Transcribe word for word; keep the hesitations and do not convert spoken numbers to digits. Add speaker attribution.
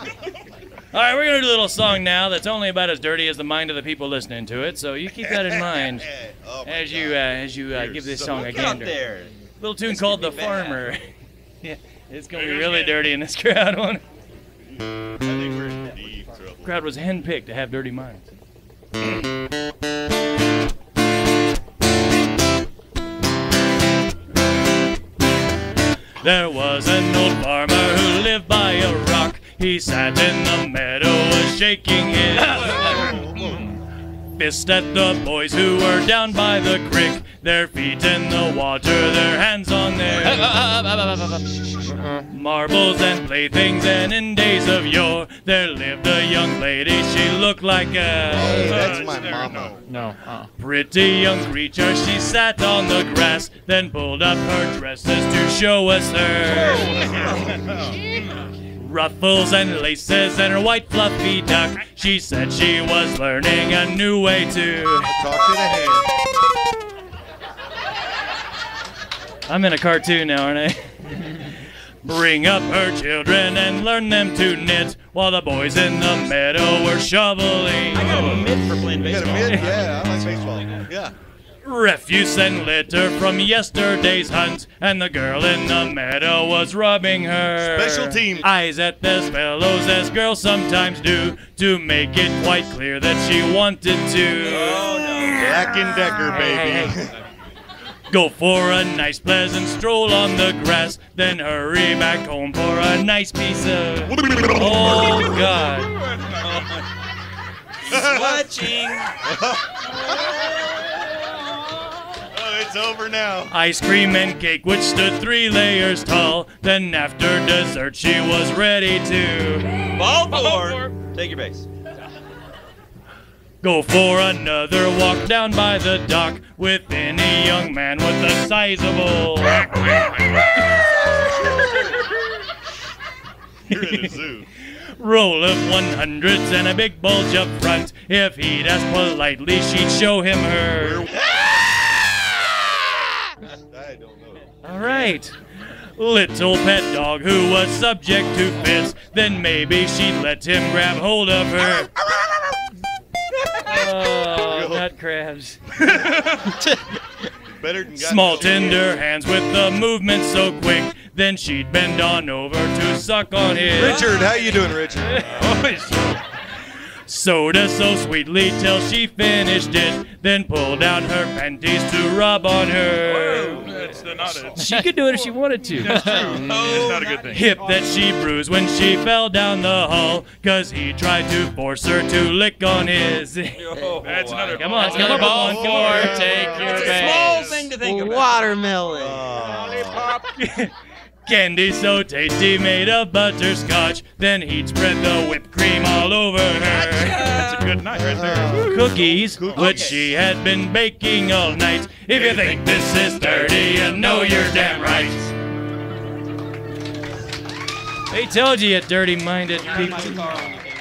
Speaker 1: All right, we're gonna do a little song now that's only about as dirty as the mind of the people listening to it. So you keep that in mind
Speaker 2: oh
Speaker 1: as you uh, as you uh, give this
Speaker 2: so
Speaker 1: song a gander.
Speaker 2: There.
Speaker 1: Little tune called "The Farmer." Yeah, it's gonna be really dirty in this crowd, won't it?
Speaker 2: I think we're in deep trouble.
Speaker 1: The crowd was handpicked to have dirty minds. There was an old farmer who lived by a rock. He sat in the meadow, was shaking his fist at the boys who were down by the creek. Their feet in the water, their hands on their marbles and playthings. And in days of yore, there lived a young lady. She looked like a
Speaker 2: Hey, that's my mama.
Speaker 1: no, uh. pretty young creature. She sat on the grass, then pulled up her dresses to show us her ruffles and laces and her white fluffy duck. She said she was learning a new way to
Speaker 2: talk to the hand.
Speaker 1: I'm in a cartoon now, aren't I? Bring up her children and learn them to knit, while the boys in the meadow were shoveling.
Speaker 2: I got a mitt for playing baseball. You got a mitt? Yeah, I like baseball. Yeah.
Speaker 1: Refuse and litter from yesterday's hunt, and the girl in the meadow was rubbing her
Speaker 2: Special team
Speaker 1: eyes at the fellows, as girls sometimes do, to make it quite clear that she wanted to.
Speaker 2: Oh no, Black and Decker, baby.
Speaker 1: Go for a nice pleasant stroll on the grass, then hurry back home for a nice piece of. Oh God!
Speaker 3: Watching.
Speaker 2: It's over now.
Speaker 1: Ice cream and cake, which stood three layers tall. Then after dessert, she was ready to
Speaker 3: Ball four. Take your base.
Speaker 1: go for another walk down by the dock with any young man with a sizable.
Speaker 2: You're in a zoo.
Speaker 1: Roll of one hundreds and a big bulge up front. If he'd ask politely, she'd show him her.
Speaker 2: I don't know.
Speaker 1: All right. Little pet dog who was subject to fits. Then maybe she'd let him grab hold of her. Oh, nut crabs.
Speaker 2: Better than
Speaker 1: Small tender hands with the movement so quick. Then she'd bend on over to suck on his.
Speaker 2: Richard, how you doing, Richard?
Speaker 1: Soda so sweetly till she finished it, then pulled out her panties to rub on her.
Speaker 4: Whoa, that's not a,
Speaker 1: She could do it if she wanted to.
Speaker 4: that's true. It's not a good thing.
Speaker 1: Hip that she bruised when she fell down the hall, cause he tried to force her to lick on his.
Speaker 4: That's another
Speaker 1: Come on, another ball four. Take your
Speaker 3: It's a
Speaker 1: base.
Speaker 3: small thing to think about.
Speaker 5: Watermelon.
Speaker 1: Candy so tasty made of butterscotch. Then he'd spread the whipped cream all over her.
Speaker 4: That's a good night right there.
Speaker 1: Cookies, which she had been baking all night. If you think this is dirty, you know you're damn right. They told you, you dirty-minded people.